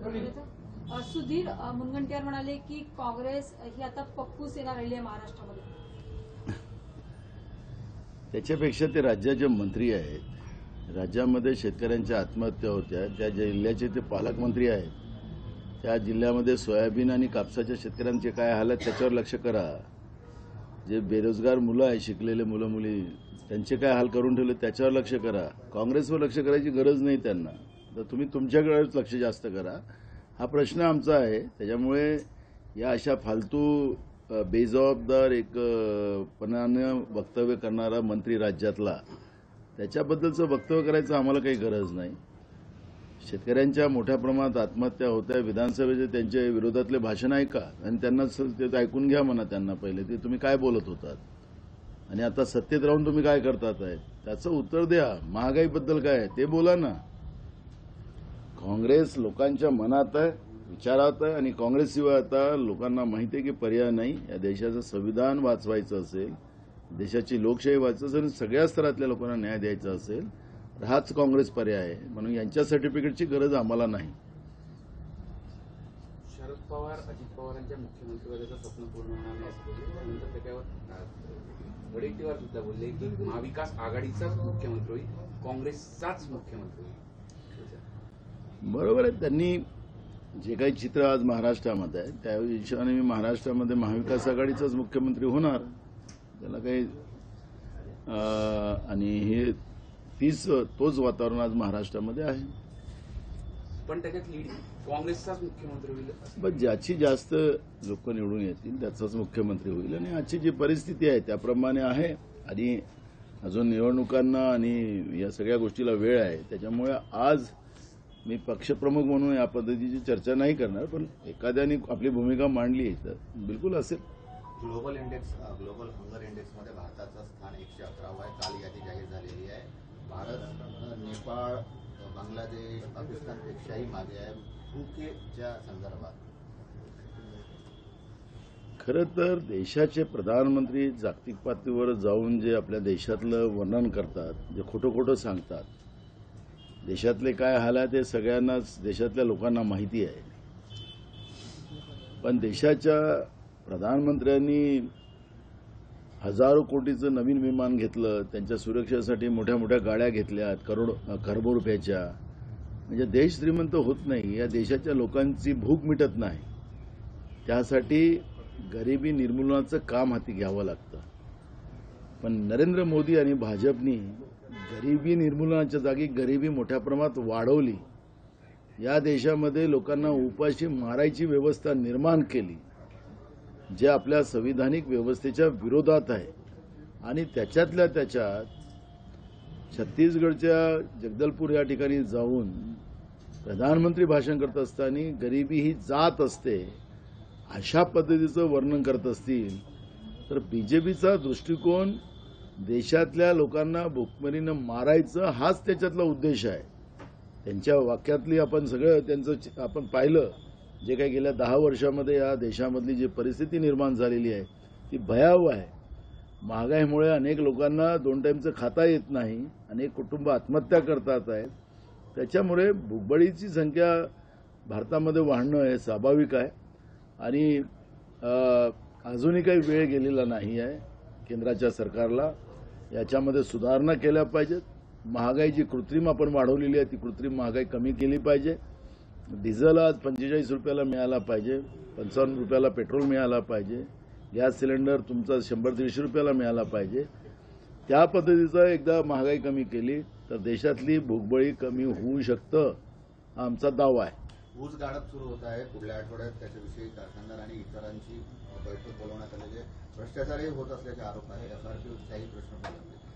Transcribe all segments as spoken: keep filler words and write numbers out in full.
अ, सुधीर अ, मुनगंटीवार म्हणाले की काँग्रेस ही आता पक्कू सेना राहिली आहे महाराष्ट्रामध्ये. त्याच्यापेक्षा ते राज्याचे मंत्री आहेत. राज्यामध्ये शेतकऱ्यांच्या आत्महत्या होत्या, त्या जिल्ह्याचे ते पालकमंत्री आहेत. त्या जिल्ह्यामध्ये सोयाबीन आणि कापसाच्या शेतकऱ्यांचे काय हाल आहेत त्याच्यावर लक्ष करा. जे बेरोजगार मुलं आहेत, शिकलेले मुलं मुली, त्यांचे काय हाल करून ठेवले त्याच्यावर लक्ष करा. काँग्रेसवर लक्ष करायची गरज नाही त्यांना. तर तुम्ही तुमच्याकडेच लक्ष जास्त करा. हा प्रश्न आमचा आहे. त्याच्यामुळे या अशा फालतू बेजबाबदार एक पणानं वक्तव्य करणारा मंत्री राज्यातला, त्याच्याबद्दलचं वक्तव्य करायचं आम्हाला काही गरज नाही. शेतकऱ्यांच्या मोठ्या प्रमाणात आत्महत्या होत्या. विधानसभेचे त्यांच्या विरोधातले भाषण ऐका आणि त्यांना ते ऐकून घ्या म्हणा. त्यांना पहिले ते तुम्ही काय बोलत होतात आणि आता सत्तेत राहून तुम्ही काय करतात आहे त्याचं उत्तर द्या. महागाईबद्दल काय ते बोला ना. काँग्रेस लोकांच्या मनात आहे, विचारात आहे आणि काँग्रेसशिवाय आता लोकांना माहिती आहे की पर्याय नाही. या देशाचं संविधान वाचवायचं असेल, देशाची लोकशाही वाचवायचं असेल, सगळ्या स्तरातल्या लोकांना न्याय द्यायचा असेल, हाच काँग्रेस पर्याय आहे. म्हणून यांच्या सर्टिफिकेटची गरज आम्हाला नाही. शरद पवार अजित पवारांच्या मुख्यमंत्रीपदाचं स्वप्न पूर्ण होणार नाही असं बोलले. त्यानंतर त्याच्यावर वडेट्टीवार सुद्धा बोलले की महाविकास आघाडीचाच मुख्यमंत्री होईल, काँग्रेसचाच मुख्यमंत्री होईल. बरोबर आहे. त्यांनी जे काही चित्र आज महाराष्ट्रामध्ये आहे त्या हिशोबाने मी महाराष्ट्रामध्ये महाविकास आघाडीचाच मुख्यमंत्री होणार. त्याला काही आणि हे तीच तोच वातावरण आज महाराष्ट्रामध्ये आहे. पण त्याच्यात लीड काँग्रेसचाच मुख्यमंत्री होईल. पण ज्याची जास्त लोक निवडून येतील त्याचाच मुख्यमंत्री होईल. आणि आजची जी परिस्थिती आहे त्याप्रमाणे आहे. आणि अजून निवडणुकांना आणि या सगळ्या गोष्टीला वेळ आहे. त्याच्यामुळे आज मी पक्षप्रमुख म्हणून या पद्धतीची चर्चा नाही करणार. पण एखाद्याने आपली भूमिका मांडली तर बिलकुल असेल. ग्लोबल इंडेक्स ग्लोबल हंगर इंडेक्समध्ये भारताचं स्थान एकशे अकरावं आहे. काल यादी जाहीर झालेली आहे. भारत नेपाळ, बांगलादेश, पाकिस्तानपेक्षाही मागे आहे भूकेच्या संदर्भात. खरं तर देशाचे प्रधानमंत्री जागतिक पातळीवर जाऊन जे आपल्या देशातलं वर्णन करतात, जे खोटं खोटं सांगतात, देशातले काय हाल आहे ते सगळ्यांनाच देशातल्या लोकांना माहिती आहे. पण देशाच्या प्रधानमंत्र्यांनी हजारो कोटीचं नवीन विमान घेतलं, त्यांच्या सुरक्षेसाठी मोठ्या मोठ्या गाड्या घेतल्यात करोड खरबो रुपयाच्या. म्हणजे देश श्रीमंत होत नाही, या देशाच्या लोकांची भूक मिटत नाही. त्यासाठी गरिबी निर्मूलनाचं काम हाती घ्यावं लागतं. पण नरेंद्र मोदी आणि भाजपनी गरिबी निर्मूलनाच्या जागी गरिबी मोठ्या प्रमाणात वाढवली. या देशामध्ये लोकांना उपाशी मारायची व्यवस्था निर्माण केली, जे आपल्या संविधानिक व्यवस्थेच्या विरोधात आहे. आणि त्याच्यातल्या त्याच्यात छत्तीसगडच्या जगदलपूर या ठिकाणी जाऊन प्रधानमंत्री भाषण करत असताना गरिबी ही जात असते अशा पद्धतीचं वर्णन करत असतील तर बीजेपीचा दृष्टिकोन देशातल्या लोकांना भूकमरीनं मारायचं हाच त्याच्यातला उद्देश आहे. त्यांच्या वाक्यातली आपण सगळं त्यांचं आपण पाहिलं. जे काही गेल्या दहा वर्षामध्ये या देशामधली जी परिस्थिती निर्माण झालेली आहे ती भयावह आहे. महागाईमुळे अनेक लोकांना दोन टाईमचं खाता येत नाही, अनेक कुटुंब आत्महत्या करतात आहेत. त्याच्यामुळे भुकबळीची संख्या भारतामध्ये वाढणं हे स्वाभाविक आहे. आणि अजूनही काही वेळ गेलेला नाही आहे. केंद्राच्या सरकारला याच्यामध्ये सुधारणा केल्या पाहिजेत. महागाई जी कृत्रिम आपण वाढवलेली आहे ती कृत्रिम महागाई कमी केली पाहिजे. डिझेल आज पंचेचाळीस रुपयाला मिळाला पाहिजे, पंचावन्न रुपयाला पेट्रोल मिळाला पाहिजे, गॅस सिलेंडर तुमचा शंभर दीडशे रुपयाला मिळाला पाहिजे. त्या पद्धतीचं एकदा महागाई कमी केली तर देशातली भूकबळी कमी होऊ शकतं, हा आमचा दावा आहे. ऊस गाळप सुरू होत आहे. पुढल्या आठवड्यात त्याच्याविषयी कारखानदार आणि इतरांची बैठक बोलवण्यात आलेली आहे. भ्रष्टाचारही होत असल्याचे आरोप आहे. एफआरपीवरही प्रश्न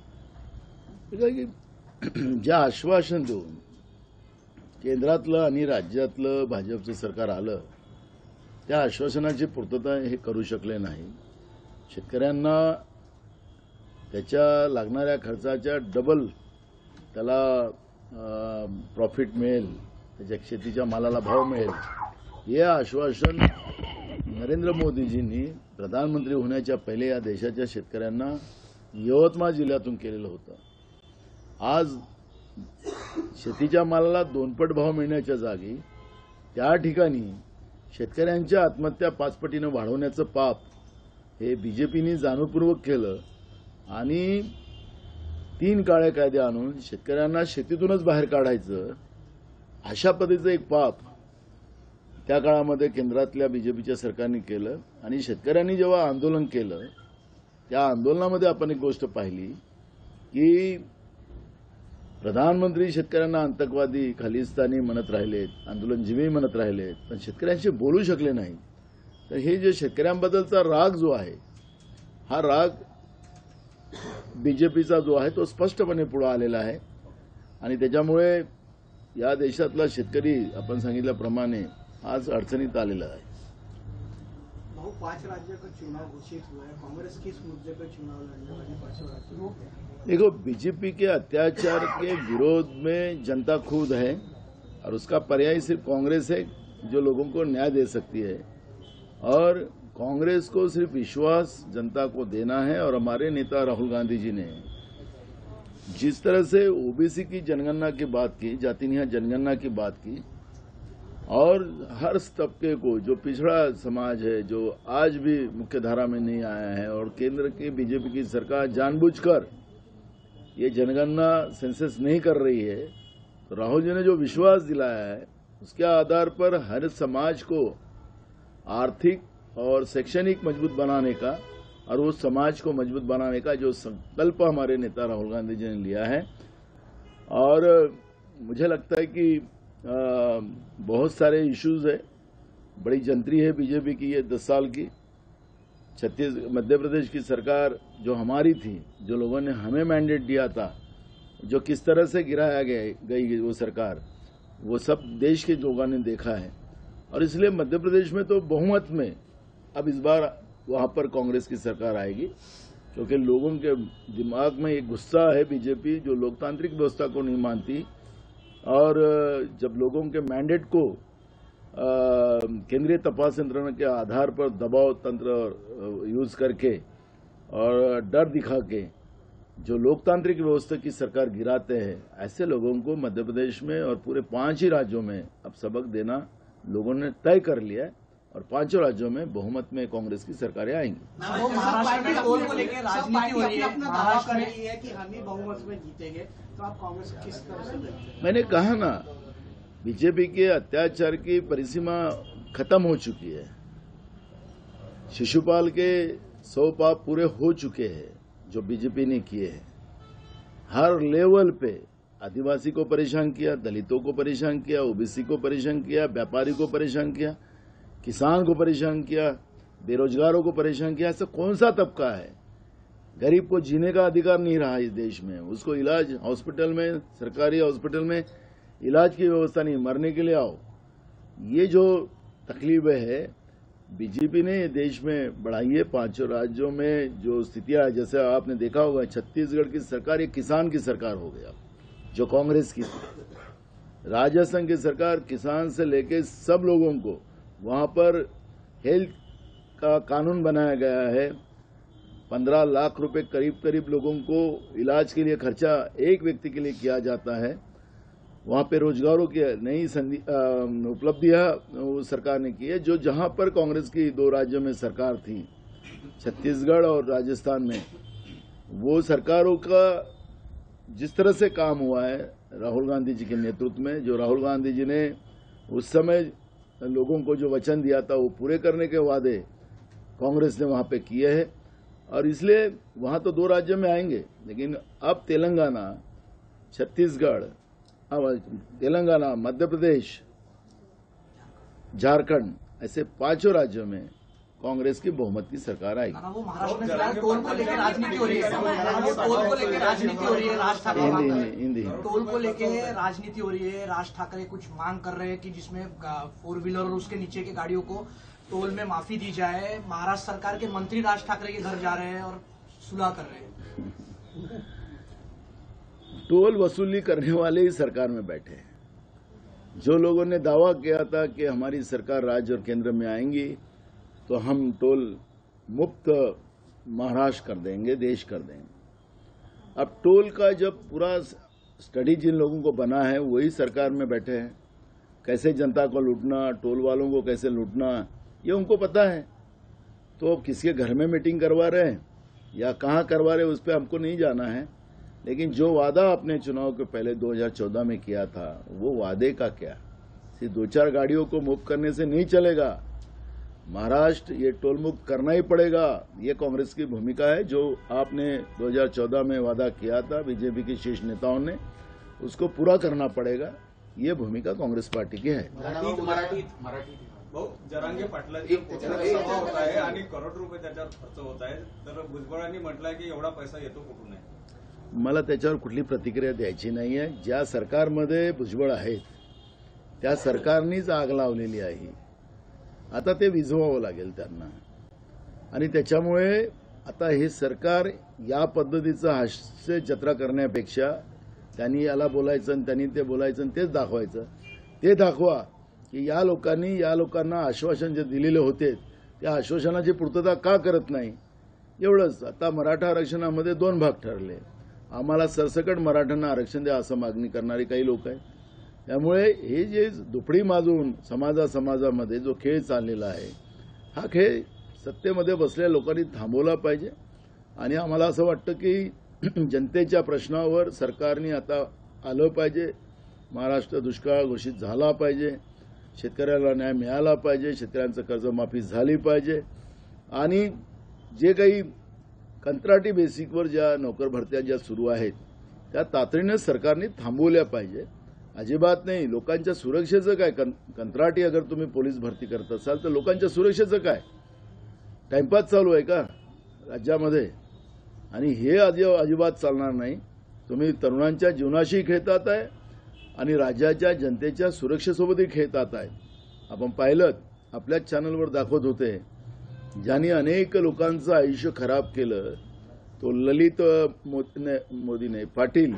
पडले. ज्या आश्वासन देऊन केंद्रातलं आणि राज्यातलं भाजपचं सरकार आलं त्या आश्वासनाची पूर्तता हे करू शकले नाही. शेतकऱ्यांना त्याच्या लागणाऱ्या खर्चाच्या डबल त्याला प्रॉफिट मिळेल, त्याच्या शेतीच्या मालाला भाव मिळेल, हे आश्वासन नरेंद्र मोदीजींनी प्रधानमंत्री होण्याच्या पहिले या देशाच्या शेतकऱ्यांना यवतमाळ जिल्ह्यातून केलेलं होतं. आज शेतीच्या मालाला दोनपट भाव मिळण्याच्या जागी त्या ठिकाणी शेतकऱ्यांच्या आत्महत्या पाच पटीनं वाढवण्याचं पाप हे बीजेपीने जाणीवपूर्वक केलं आणि तीन काळे कायदे आणून शेतकऱ्यांना शेतीतूनच बाहेर काढायचं अशा पद्धतीचं एक पाप त्या काळामध्ये केंद्रातल्या बीजेपीच्या सरकारने केलं. आणि शेतकऱ्यांनी जेव्हा आंदोलन केलं त्या आंदोलनामध्ये आपण एक गोष्ट पाहिली की प्रधानमंत्री शेतकऱ्यांना आतंकवादी खालिस्तानी म्हणत राहिलेत, आंदोलनजीवी म्हणत राहिलेत, पण शेतकऱ्यांशी बोलू शकले नाही. तर हे जे शेतकऱ्यांबद्दलचा राग जो आहे हा राग बीजेपीचा जो आहे तो स्पष्टपणे पुढे आलेला आहे. आणि त्याच्यामुळे या देशातला शेतकरी आपण सांगितल्याप्रमाणे आज अडचणीत आलेला आहे. बहु पांच राज्यों का चुनाव घोषित हुआ है, कांग्रेस किस मुद्दे पर चुनाव लड़ने वाली पांचों राज्यों में? देखो, बीजेपी के अत्याचार के विरोध में जनता खुद है और उसका पर्याय सिर्फ कांग्रेस है जो लोगों को न्याय दे सकती है. और कांग्रेस को सिर्फ विश्वास जनता को देना है. और हमारे नेता राहुल गांधी जी ने जिस तरह से ओबीसी की जनगणना की बात की, जाति न्याय जनगणना की बात की, और हर तबके को जो पिछड़ा समाज है जो आज भी मुख्य धारा में नहीं आया है, और केंद्र की बीजेपी की सरकार जानबूझकर ये जनगणना सेंसस नहीं कर रही है, तो राहुल जी ने जो विश्वास दिलाया है उसके आधार पर हर समाज को आर्थिक और शैक्षणिक मजबूत बनाने का और उस समाज को मजबूत बनाने का जो संकल्प हमारे नेता राहुल गांधी जी ने लिया है. और मुझे लगता है कि आ, बहुत सारे इश्यूज है. बड़ी जंतरी है बीजेपी की ये दस साल की. छत्तीस मध्य प्रदेश की सरकार जो हमारी थी, जो लोगों ने हमें मैंडेट दिया था, जो किस तरह से गिराया गया गई वो सरकार, वो सब देश के लोगों ने देखा है. और इसलिए मध्य प्रदेश में तो बहुमत में अब इस बार वहां पर कांग्रेस की सरकार आएगी, क्योंकि लोगों के दिमाग में एक गुस्सा है बीजेपी जो लोकतांत्रिक व्यवस्था को नहीं मानती. और जब लोगों के मैंडेट को केंद्रीय तपास यंत्रणा के आधार पर दबाव तंत्र यूज करके और डर दिखा के जो लोकतांत्रिक व्यवस्था की सरकार गिराते हैं, ऐसे लोगों को मध्य प्रदेश में और पूरे पांच ही राज्यों में अब सबक देना लोगों ने तय कर लिया है. और पांचों राज्यों में बहुमत में कांग्रेस की सरकारें आएंगी. वो महाराष्ट्र में टोल को लेकर राजनीति हो रही है, महाराष्ट्र कर रही है कि हम ही बहुमत में जीतेंगे, तो आप कांग्रेस किस तरह से देखते हैं? मैंने कहा ना, बीजेपी के अत्याचार की परिसीमा खत्म हो चुकी है. शिशुपाल के सौ पाप पूरे हो चुके हैं जो बीजेपी ने किए हैं. हर लेवल पे आदिवासी को परेशान किया, दलितों को परेशान किया, ओबीसी को परेशान किया, व्यापारी को परेशान किया, किसान को परेशान किया, बेरोजगारों को परेशान किया. ऐसा कौन सा तबका है गरीब को जीने का अधिकार नहीं रहा इस देश में? उसको इलाज हॉस्पिटल में, सरकारी हॉस्पिटल में इलाज की व्यवस्था नहीं, मरने के लिए आओ. ये जो तकलीफें है बीजेपी ने देश में बढ़ाई है. पांचों राज्यों में जो स्थितियां है, जैसे आपने देखा होगा छत्तीसगढ़ की सरकार एक किसान की सरकार हो गया जो कांग्रेस की थी. राजस्थान की सरकार किसान से लेकर सब लोगों को वहां पर हेल्थ का कानून बनाया गया है. पंद्रह लाख रुपए करीब करीब लोगों को इलाज के लिए खर्चा एक व्यक्ति के लिए किया जाता है. वहां पे रोजगारों की नई उपलब्धियां सरकार ने की है. जो जहां पर कांग्रेस की दो राज्यों में सरकार थी, छत्तीसगढ़ और राजस्थान में, वो सरकारों का जिस तरह से काम हुआ है राहुल गांधी जी के नेतृत्व में, जो राहुल गांधी जी ने उस समय लोगों को जो वचन दिया था वो पूरे करने के वादे कांग्रेस ने वहां पे किए हैं. और इसलिए वहां तो दो राज्यों में आएंगे, लेकिन अब तेलंगाना, छत्तीसगढ़, तेलंगाना, मध्य प्रदेश, झारखंड, ऐसे पांचों राज्यों में कांग्रेस की बहुमत की सरकार आएगी. वो महाराष्ट्र में फिलहाल टोल को लेकर राजनीति हो रही है, वो टोल को लेकर राजनीति हो रही है. राज ठाकरे हिंदी टोल को लेकर राजनीति हो रही है. राज ठाकरे कुछ मांग कर रहे हैं कि जिसमें फोर व्हीलर और उसके नीचे की गाड़ियों को टोल में माफी दी जाए. महाराष्ट्र सरकार के मंत्री राज ठाकरे के घर जा रहे हैं और सुलह कर रहे हैं. टोल वसूली करने वाले ही सरकार में बैठे हैं. जो लोगों ने दावा किया था कि हमारी सरकार राज्य और केंद्र में आएंगी तो हम टोल मुक्त महाराष्ट्र कर देंगे, देश कर देंगे. अब टोल का जब पूरा स्टडी जिन लोगों को बना है वही सरकार में बैठे हैं. कैसे जनता को लूटना, टोल वालों को कैसे लूटना, ये उनको पता है। तो किसके घर में मीटिंग करवा रहे हैं या कहाँ करवा रहे हैं उस पर हमको नहीं जाना है, लेकिन जो वादा आपने चुनाव के पहले दो हज़ार चौदह में किया था वो वादे का क्या? सिर्फ दो चार गाड़ियों को मुक्त करने से नहीं चलेगा। महाराष्ट्र ये टोल मुक्त करना ही पड़ेगा। ये कांग्रेस की भूमिका है। जो आपने दो हज़ार चौदह में वादा किया था बीजेपी के शीर्ष नेताओं ने, उसको पूरा करना पड़ेगा। ये भूमिका कांग्रेस पार्टी की है। मराठीत मराठीत मराठीत भाऊ, जरांगे पाटलाची सभा होत आहे आणि करोड रुपये त्याच्यावर खर्च होत आहे, तर भुजबळांनी म्हटलंय की एवढा पैसा येतो कुठून आहे? मला त्याच्यावर कुठली प्रतिक्रिया द्यायची नाही आहे। ज्या सरकारमध्ये भुजबळ आहेत त्या सरकारनीच आग लावलेली आहे। आता ते विझवावं लागेल त्यांना, आणि त्याच्यामुळे आता हे सरकार या पद्धतीचं हास्य जत्रा करण्यापेक्षा त्यांनी याला बोलायचं आणि त्यांनी ते बोलायचं आणि तेच दाखवायचं। ते दाखवा की या लोकांनी या लोकांना आश्वासन जे दिलेले होते त्या आश्वासनाची पूर्तता का करत नाही, एवढंच। आता मराठा आरक्षणामध्ये दोन भाग ठरले। आम्हाला सरसकट मराठ्यांना आरक्षण द्या असं मागणी करणारे काही लोक आहेत। त्यामुळे हे जे दुपडी माजून समाजा समाजामध्ये जो खेळ चाललेला आहे, हा खेळ सत्तेमध्ये बसलेल्या लोकांनी थांबवला पाहिजे। आणि आम्हाला असं वाटतं की जनतेच्या प्रश्नावर सरकारने आता आलं पाहिजे। महाराष्ट्र दुष्काळ घोषित झाला पाहिजे, शेतकऱ्याला न्याय मिळाला पाहिजे, शेतकऱ्यांचं कर्जमाफी झाली पाहिजे, आणि जे काही कंत्राटी बेसिकवर ज्या नोकर भरत्या ज्या सुरू आहेत त्या तातडीने सरकारने थांबवल्या पाहिजे। अजिबात नाही। लोकांच्या सुरक्षेचं काय? कंत्राटी अगर तुम्ही पोलीस भरती करत असाल तर लोकांच्या सुरक्षेचं काय? टाइमपास चालू आहे का राज्यामध्ये? आणि हे अजिबात चालणार नाही। तुम्ही तरुणांच्या जीवनाशी खेळतात आहे आणि राज्याच्या जनतेच्या सुरक्षेसोबतही खेळतात आहे। आपण पाहिलं, आपल्याच चॅनलवर दाखवत होते, ज्यांनी अनेक लोकांचं आयुष्य खराब केलं तो ललित मोदीने पाटील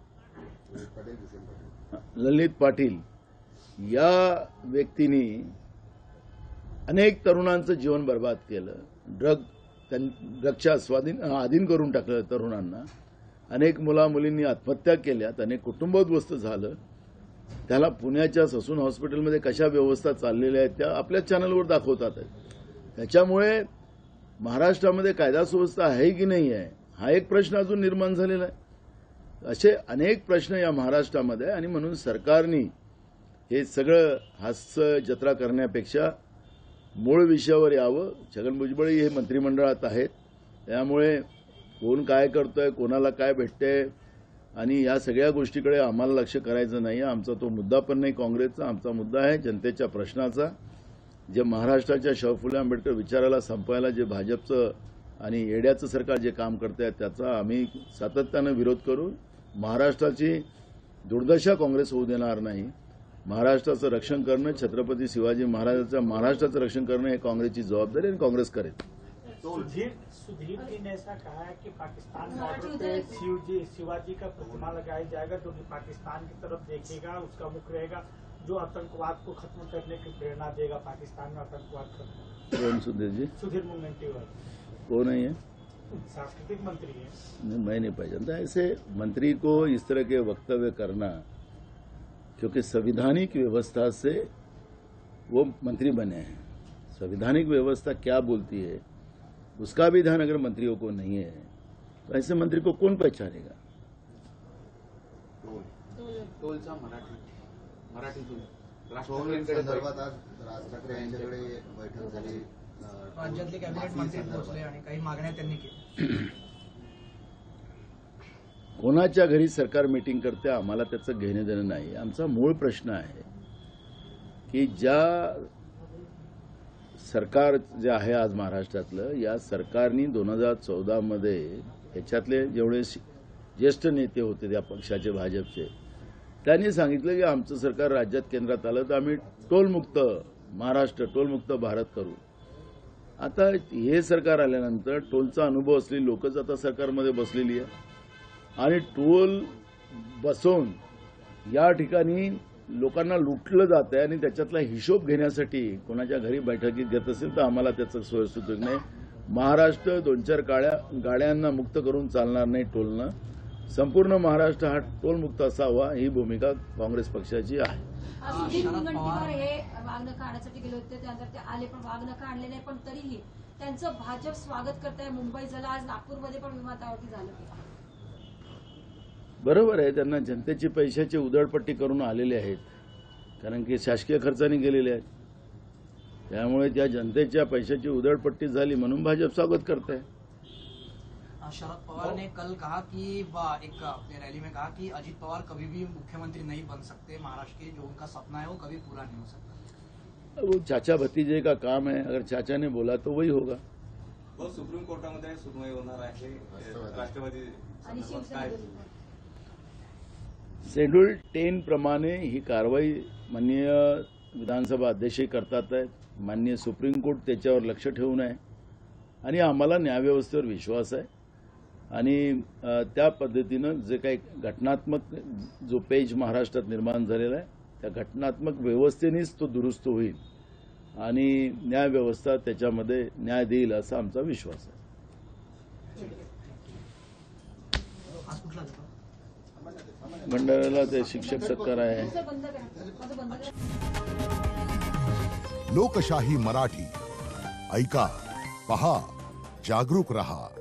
ललित पाटील या व्यक्तीने अनेक तरुणांचं जीवन बर्बाद केलं। ड्रग ड्रगच्या स्वाधीन अधीन करून टाकलं तरुणांना। अनेक मुला मुलींनी आत्महत्या केल्यात, अनेक कुटुंब उद्ध्वस्त झालं। त्याला पुण्याच्या ससून हॉस्पिटलमध्ये कशा व्यवस्था चाललेल्या आहेत त्या आपल्याच चॅनलवर दाखवतात। त्याच्यामुळे महाराष्ट्रामध्ये कायदा सुव्यवस्था आहे की नाही आहे हा एक प्रश्न अजून निर्माण झालेला आहे। असे अनेक प्रश्न या महाराष्ट्रामध्ये, आणि म्हणून सरकारने हे सगळं हास्य जत्रा करण्यापेक्षा मूळ विषयावर यावं। छगन भुजबळ हे मंत्रिमंडळात आहेत, त्यामुळे कोण काय करतोय, कोणाला काय भेटतंय, आणि या सगळ्या गोष्टीकडे आम्हाला लक्ष करायचं नाही। आमचा तो मुद्दा पण नाही काँग्रेसचा। आमचा मुद्दा आहे जनतेच्या प्रश्नाचा। जे महाराष्ट्राच्या शाहू फुले आंबेडकर विचाराला संपवायला जे भाजपचं आणि येड्याचं सरकार जे काम करत आहे त्याचा आम्ही सातत्यानं विरोध करू। महाराष्ट्राची दुर्दशा काँग्रेस होऊ देणार नाही। महाराष्ट्राचं रक्षण करणं, छत्रपती शिवाजी महाराजांच्या महाराष्ट्राचं रक्षण करणं हे काँग्रेसची जबाबदारी आणि काँग्रेस करेल। सुधीर सुधीर जी ने ऐसा कहा है कि पाकिस्तान बॉर्डर पे शिवजी शिवाजी का प्रतिमा लगाया जाएगा जो कि पाकिस्तान की तरफ देखेगा, उसका मुख रहेगा, जो आतंकवाद को खत्म करने की प्रेरणा देगा। पाकिस्तान में आतंकवाद खत्म। कौन सुधीर जी? सुधीर मुनगंटीवार कौन है ये? सांस्कृतिक मंत्री है। नहीं, मैं नहीं पहचानता ऐसे मंत्री को इस तरह के वक्तव्य करना, क्योंकि संवैधानिक व्यवस्था से वो मंत्री बने हैं। संवैधानिक व्यवस्था क्या बोलती है उसका भी ध्यान अगर मंत्रियों को नहीं है तो ऐसे मंत्री को कौन पहचानेगा? टोलचा मराठी मराठीतून राज टोल ठाकरेंकडे संदर्भात आज राज ठाकरे यांच्याकडे बैठक झाली। अं, राज्यातले कॅबिनेट माफी मंत्री संदर्भात. पोहोचले आणि काही मागण्या त्यांनी केल्या। कोणाच्या घरी सरकार मीटिंग करते आम्हाला त्याचं घेणं देणं नाही। आमचा मूळ प्रश्न आहे की ज्या सरकार जे आहे आज महाराष्ट्रातलं, या सरकारने दोन हजार चौदा मध्ये याच्यातले जेवढे ज्येष्ठ नेते होते त्या पक्षाचे भाजपचे, त्यांनी सांगितलं की आमचं सरकार राज्यात केंद्रात आलं तर आम्ही टोलमुक्त महाराष्ट्र, टोलमुक्त भारत करू। आता हे सरकार आल्यानंतर टोलचा अनुभव असलेली लोकच आता सरकारमध्ये बसलेली आहे, आणि टोल बसवून या ठिकाणी लोकांना लुटलं जात आहे, आणि त्याच्यातला हिशोब घेण्यासाठी कोणाच्या घरी बैठकीत घेत असेल तर आम्हाला त्याचं सोयीसुद्धा नाही। महाराष्ट्र दोन चार गाड्या गाड्यांना मुक्त करून चालणार नाही टोलनं। संपूर्ण महाराष्ट्र हा टोलमुक्त असावा ही भूमिका काँग्रेस पक्षाची आहे. सुधीर शरद मुनगंटीवार पवार- हे वाघनखं आणण्यासाठी गेले होते, त्यानंतर ते आले पण वाघनखं आणले नाही, पण तरीही त्यांचं भाजप स्वागत करत आहे. मुंबई झालं, आज नागपूरमध्ये पण विमानतळावरती झालं. बरोबर आहे, त्यांना जनतेची पैशाची उधळपट्टी करून आलेले आहेत, कारण की शासकीय खर्चाने गेलेले आहेत. त्यामुळे त्या जनतेच्या पैशाची उधळपट्टी झाली म्हणून भाजप स्वागत करत आहे. शरद पवार ने कल कहा कि ब- एक अपने रैली में कहा कि अजीत पवार कभी भी मुख्यमंत्री नहीं बन सकते महाराष्ट्र के, जो उनका सपना है वो कभी पूरा नहीं हो सकता. वो चाचा भतीजे का काम है, अगर चाचा ने बोला तो वही होगा. बहुत सुप्रीम कोर्टामध्ये सुनवाई होणार आहे राष्ट्रवादी आणि शिवसेना काय शेड्यूल टेन प्रमाणे ही कारवाई माननीय विधानसभा अध्यक्षही करतात आहेत. माननीय सुप्रीम कोर्ट त्याच्यावर लक्ष ठेवून आहे आणि आम्हाला न्यायव्यवस्थेवर विश्वास आहे आणि अ, त्या पद्धतीनं जे काही घटनात्मक जो पेज महाराष्ट्रात निर्माण झालेला आहे त्या घटनात्मक व्यवस्थेनेच तो दुरुस्त होईल आणि न्यायव्यवस्था त्याच्यामध्ये न्याय देईल असा आमचा विश्वास आहे. आज कुठला देतो? भंडाऱ्याला ते शिक्षक सत्कार आहे. तुमचं बंद करा, माझं बंद करा. लोकशाही मराठी ऐका, पहा, जागरूक रहा.